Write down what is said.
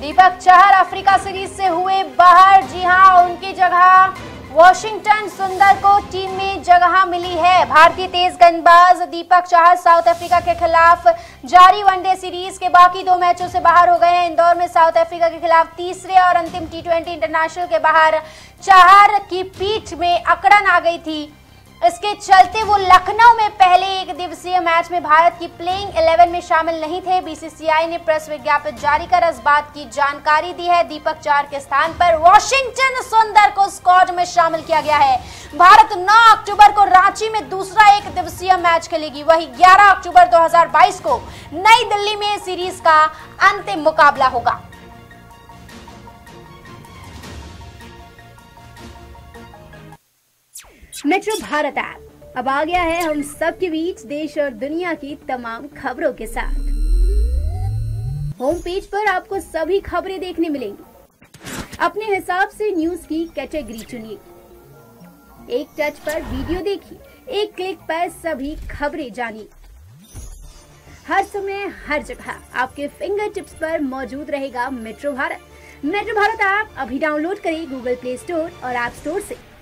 Deepak Chahar Africa series से हुए बाहर। जी हां, उनकी जगह वॉशिंगटन सुंदर को टीम में जगह मिली है। भारतीय तेज गेंदबाज दीपक चहर साउथ अफ्रीका के खिलाफ जारी वनडे सीरीज के बाकी 2 मैचों से बाहर हो गए हैं। इंदौर में साउथ अफ्रीका के खिलाफ तीसरे और अंतिम T20 इंटरनेशनल के बाहर चहर की पीठ में अकड़न आ गई थी। इसके चलते वो लखनऊ में पहले एक दिवसीय मैच में भारत की प्लेइंग 11 में शामिल नहीं थे। बीसीसीआई ने प्रेस विज्ञापन जारी कर इस बात की जानकारी दी है। दीपक चहर के स्थान पर वॉशिंगटन सुंदर को स्क्वाड में शामिल किया गया है। भारत 9 अक्टूबर को रांची में दूसरा एक दिवसीय मैच खेलेगी। वही 11 अक्टूबर 2022 को नई दिल्ली में सीरीज का अंतिम मुकाबला होगा। मेट्रो भारत ऐप अब आ गया है हम सब के बीच देश और दुनिया की तमाम खबरों के साथ। होम पेज पर आपको सभी खबरें देखने मिलेंगी। अपने हिसाब से न्यूज की कैटेगरी चुनिए, एक टच पर वीडियो देखिए, एक क्लिक पर सभी खबरें जानिए। हर समय हर जगह आपके फिंगर टिप्स पर मौजूद रहेगा metro Bharat. Metro Bharat app अभी डाउनलोड करें गूगल प्ले स्टोर और ऐप स्टोर से।